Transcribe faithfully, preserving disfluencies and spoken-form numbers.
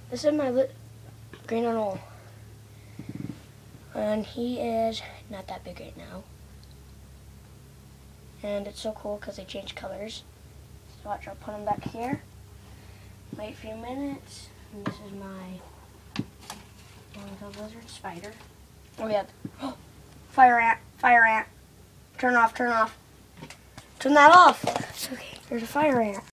This is my li green anole. And he is not that big right now. And it's so cool because they change colors. So watch, I'll put him back here. Wait a few minutes. And this is my little lizard spider. Oh yeah. Oh, fire ant, fire ant. Turn off, turn off. Turn that off. Okay, there's a fire ant.